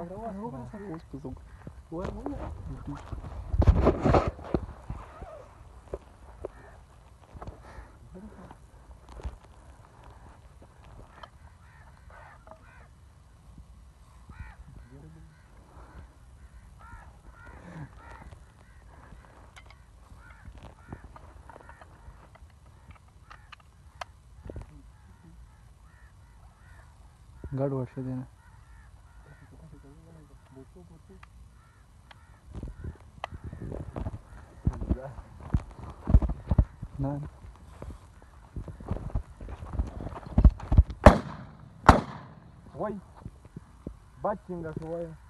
اوس په څوک وای ګډ وډ شه دی نه نه وای بچ څنګه شو وای